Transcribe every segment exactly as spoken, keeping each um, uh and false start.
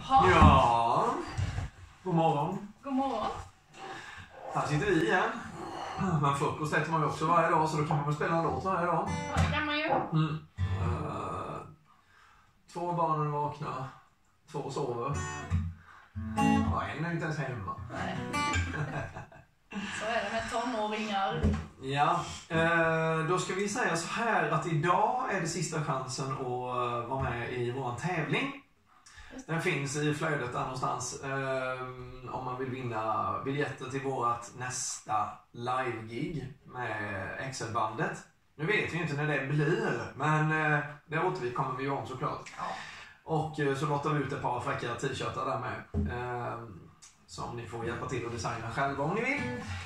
Jaha. Ja. God morgon. God morgon. Här sitter vi igen. Men frukost äter man ju också varje dag, så då kan man väl spela en låt varje dag. Ja, det kan man ju. Mm. Uh, två barnen vaknar, två sover. Ja, en är inte ens hemma. Nej. Så är det med tonåringar. Ja, eh, då ska vi säga så här att idag är det sista chansen att uh, vara med i vår tävling. Den finns i flödet där någonstans eh, om man vill vinna biljetter till vårt nästa live-gig med Excel-bandet. Nu vet vi inte när det blir, men eh, det återkommer vi ju om såklart. Ja. Och eh, så låter vi ut ett par fräcka t-shirtar där med. Eh, som ni får hjälpa till att designa själva om ni vill.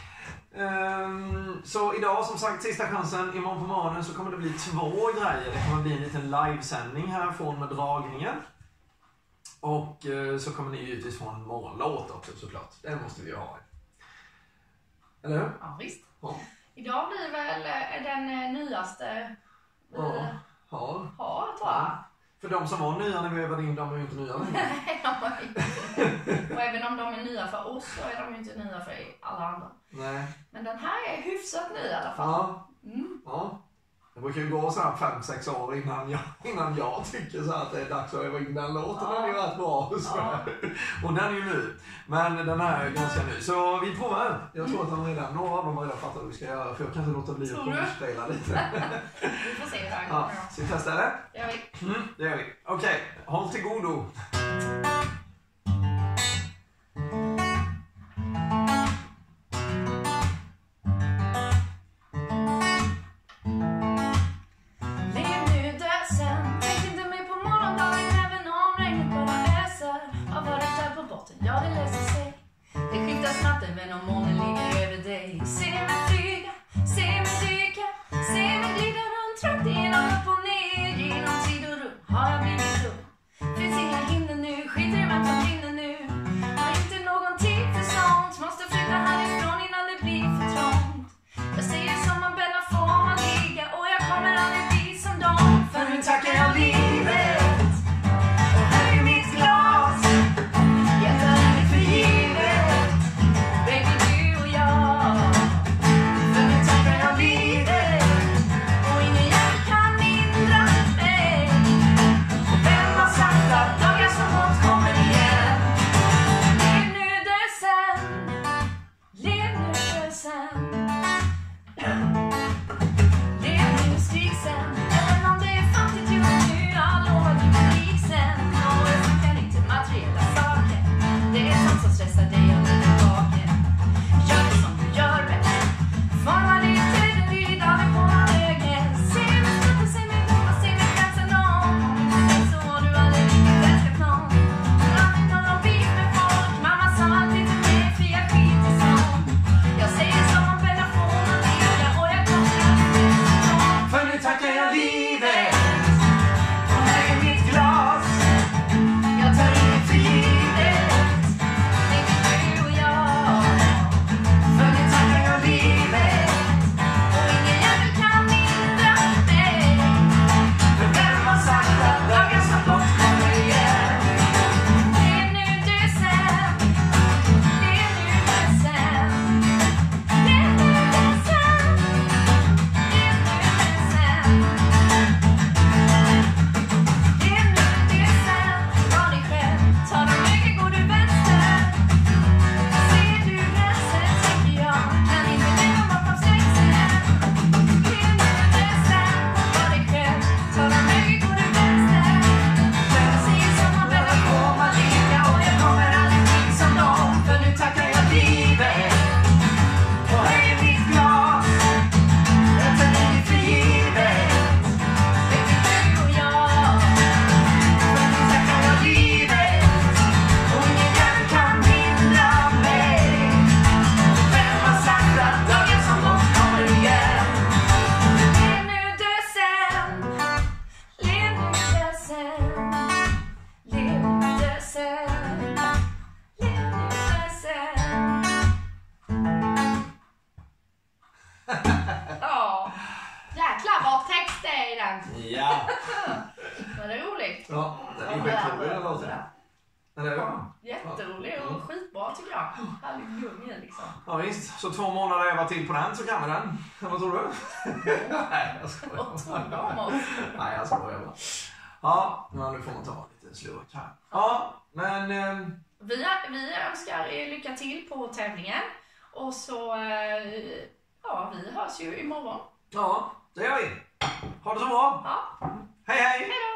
Um, så idag som sagt sista chansen. Imorgon på morgonen så kommer det bli två grejer. Det kommer bli en liten livesändning här från med dragningen. Och uh, så kommer ni givetvis få en morgonlåt också såklart. Den måste vi ju ha. Eller hur? Ja, visst. Ja. Idag blir väl uh, den uh, nyaste vi Ja. Har. har, tror jag. Ja. För de som var nya när vi övade in, de är ju inte nya längre. Nej, de var inte. Och även om de är nya för oss så är de ju inte nya för alla andra. Nej. Men den här är hyfsat ny i alla fall. Ja. Mm. Ja. Det brukar ju gå så här fem sex år innan jag, innan jag tycker så att det är dags att öva in den låten. Ja. Den är ju rätt bra. Så Ja. Och den är ju ny. Men den här är ganska ny. Så vi provar. Jag tror att de redan, några av dem har redan fattat vad vi ska göra. För jag kan inte låta bli att konstspela lite. Vi får se hur det här Ja. kommer. Så vi testar det? Det gör vi. Mm, det gör vi. Okej, okay. Håll till godo. Ja, det löser sig. Det skiftar snabbt även om månen ligger över dig. Se mig flyga, se mig dyka, se mig glida runt, trakt igenom upp och ner, genom tid och rum. Har jag blivit dum? Finns inga hinder nu, skiter i vem som vinner nu. Har inte någon tid för sånt, måste flytta härifrån innan det blir för trångt. Jag säger som man bäddar får man ligga, och jag kommer aldrig bli som dem. För nu tackar jag livet och höjer mitt glas. Jag tar inget för givet, baby, du och jag. Eller? Ja, jätterolig och Mm. skitbra tycker jag. Härlig gunge liksom. Ja visst, så två månader öva till på den så kan vi den. Vad tror du? Nej, jag skojar. Vad tror du om oss? Nej, jag skojar bara. Ja, nu får man ta lite slurk här. Ja, men... ehm, Vi, vi önskar er lycka till på tävlingen. Och så, eh, ja, vi hörs ju imorgon. Ja, det gör vi. Ha det så bra. Ja, Hej hej! hej då!